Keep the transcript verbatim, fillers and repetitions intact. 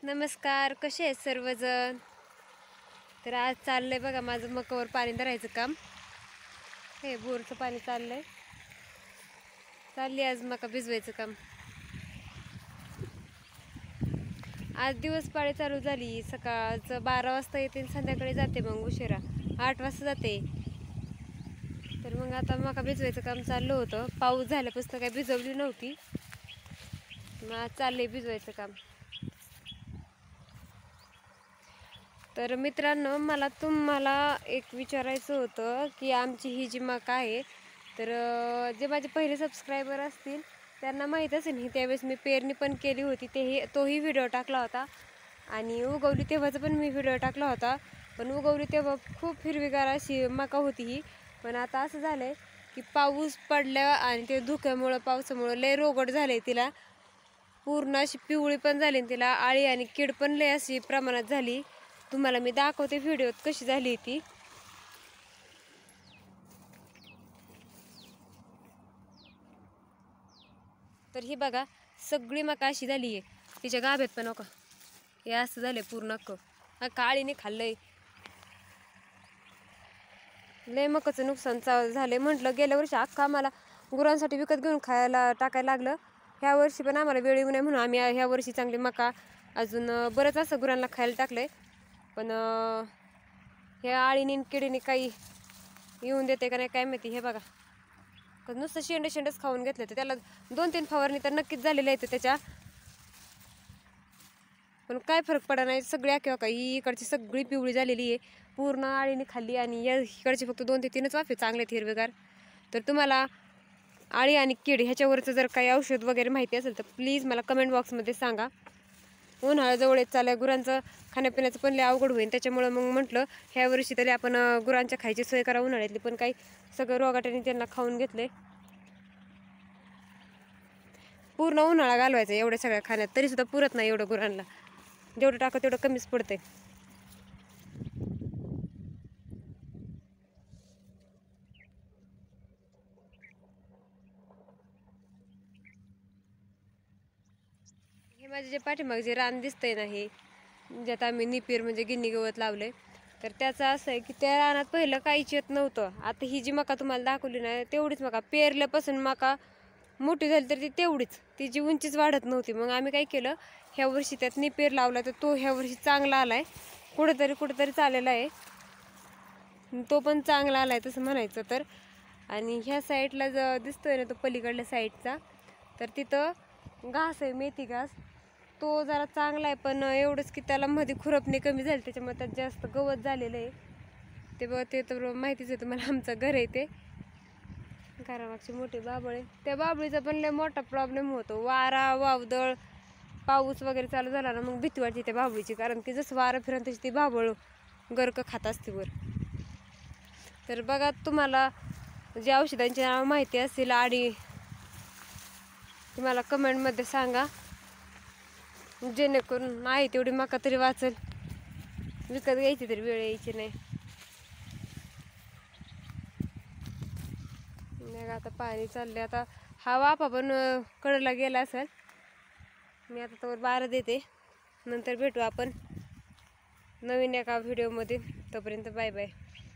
नमस्कार, कसे आहेत सर्वजण. तर आज चाललंय बघा माझं मकावर पाणी धरायचं काम. हे बोरचं पाणी चाललंय. चालली आज मका भिजवायचं काम. आज दिवस पाळी चालू झाली. सकाळचं बारा वाजता येते, संध्याकाळी जाते, मग उशिरा आठ वाजता जाते. तर मग आता मका भिजवायचं काम चाललं होतं. पाऊस झाल्यापासून काही भिजवली नव्हती, मग आज चाललंय भिजवायचं काम. तर मित्रांनो, मला तुम्हाला एक विचारायचं होतं की आमची ही जी मका आहे, तर जे माझे पहिले सबस्क्रायबर असतील त्यांना माहीत असेल ही त्यावेळेस मी पेरणी पण केली होती, तेही तोही व्हिडिओ टाकला होता. आणि उगवली तेव्हाचा पण मी व्हिडिओ टाकला होता. पण उगवली तेव्हा खूप हिरवीगार अशी मका होती ही. पण आता असं झालं आहे की पाऊस पडल्या आणि ते धुक्यामुळं पावसामुळं लय रोगट झाले. तिला पूर्ण अशी पिवळी पण झाली, तिला आळी आणि कीड पण लय अशी प्रमाणात झाली. तुम्हाला मी दाखवते व्हिडिओत कशी झाली ती. तर ही बघा, सगळी मका अशी झाली आहे. तिच्या गाभ्यात पण नका हे असं झालंय पूर्ण अख्खं. काळीने खाल्लंय. लय मकाचं नुकसान चा झालंय. म्हटलं गेल्या वर्षी अख्खा आम्हाला गुरांसाठी विकत घेऊन खायला टाकायला लागलं. ह्या वर्षी पण आम्हाला वेळ येऊ नये म्हणून आम्ही ह्या वर्षी चांगली मका अजून बरंच असं गुरांना खायला टाकलंय. पण ह्या आळीने किडीने काही येऊन देते का नाही काय माहिती. हे बघा, नुसतं शेंड शेंडच खाऊन घेतलं. तर त्याला दोन तीन फवारणी तर नक्कीच झालेल्या आहेत त्याच्या, पण काय फरक पडा नाही. सगळ्या किंवा काही इकडची सगळी पिवळी झालेली आहे, पूर्ण आळीने खाल्ली. आणि या इकडचे फक्त दोन ते तीनच वाफे चांगले आहेत हिरवेगार. तर तुम्हाला आळी आणि कीड ह्याच्यावरचं जर काही औषध वगैरे माहिती असेल तर प्लीज मला कमेंट बॉक्समध्ये सांगा. उन्हाळा जवळ येत चालल्या, गुरांचं खाण्यापिण्याचं पण लय अवघड होईल. त्याच्यामुळं मग म्हटलं ह्या वर्षी तरी आपण गुरांच्या खायची सोय करा उन्हाळ्यातली. पण काही सगळं रोगाट्याने त्यांना खाऊन घेतले. पूर्ण उन्हाळा घालवायचा एवढ्या सगळ्या खाण्यात, तरी सुद्धा पुरत नाही एवढं गुरांना. जेवढं टाकत तेवढं कमीच पडते. हे माझे जे पाठीमाग जे रान दिसतंय ना, हे ज्यात आम्ही निपीर म्हणजे गिन्नी गवत लावले, तर त्याचं असं आहे की त्या रानात पहिलं काहीच येत नव्हतं. आता ही जी मका तुम्हाला दाखवली ना, तेवढीच मका पेरल्यापासून मका मोठी झाली तर ती तेवढीच, तिची उंचीच वाढत नव्हती. मग आम्ही काय केलं, ह्या वर्षी त्यात निपेर लावला, तर तो ह्या वर्षी चांगला आलाय. कुठेतरी कुठेतरी चाललेला आहे, तो पण चांगला आलाय तसं म्हणायचं तर. आणि ह्या साईडला जो दिसतोय ना, तो पलीकडल्या साईडचा, तर तिथं घास आहे, मेथी घास. तो जरा चांगला आहे, पण एवढंच की त्याला मध्ये खुरपणी कमी झाली, त्याच्यामुळे त्यात जास्त गवत झालेलं आहे. ते बघ, ते तर माहितीच आहे तुम्हाला, आमचं घर आहे ते. घरामागची मोठी बाबळ आहे. त्या बाबळीचा पण लय मोठा प्रॉब्लेम होतो. वारा वावदळ पाऊस वगैरे चालू झाला ना, मग भीती वाटते त्या बाबळीची. कारण की जसं वारं फिरण तशी ती बाबळ गरक खात असते वर. तर बघा, तुम्हाला जे औषधांची नाव माहिती असेल आडी, तुम्हाला कमेंटमध्ये सांगा, जेणेकरून नाही तेवढी मका तरी वाचल. विकत घ्यायची तरी वेळ यायची नाही. आता पाणी चालले. आता हा वाफा पण कडला गेला असेल. मी आता तोवर बारा देते, नंतर भेटू आपण नवीन एका व्हिडिओमध्ये. तोपर्यंत बाय बाय.